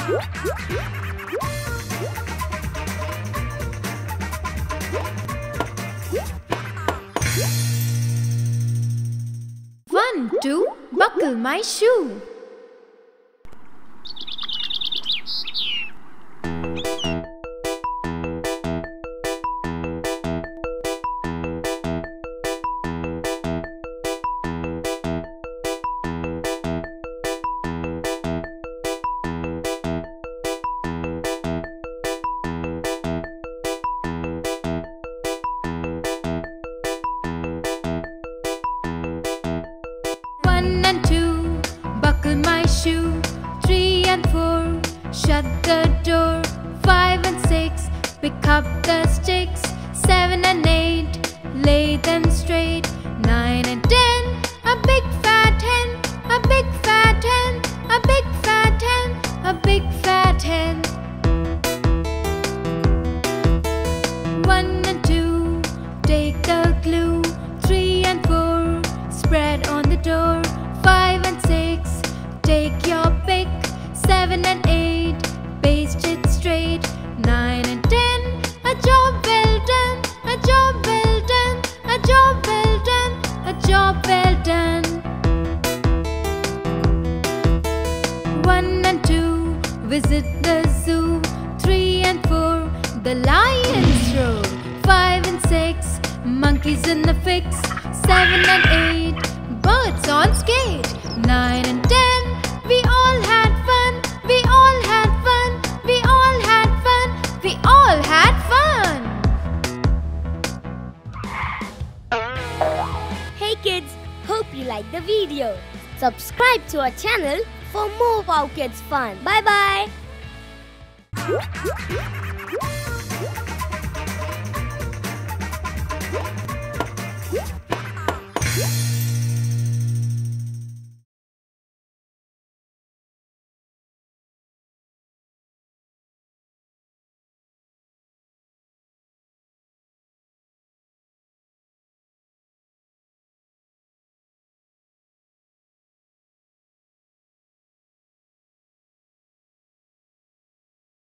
One, two, buckle my shoe. One and two, buckle my shoe. Three and four, shut the door. Five and six, pick up the sticks. Seven and eight, lay them straight. Nine and 10, a big fat hen, a big fat hen, a big fat hen, a big fat hen. One and two, take the glue. Three and four, spread on the door. Five and six, take your pick. Seven and eight, paste it straight. Nine and 10, a job well done, a job well done, a job well done, a job well done. One and two, visit the zoo. Three and four, the lions roar. Five and six, monkeys in the fix. Seven and eight, birds on skate. Nine and 10, we all had fun, we all had fun, we all had fun, we all had fun. Hey kids, hope you like the video. Subscribe to our channel for more Wow Kids fun. Bye bye.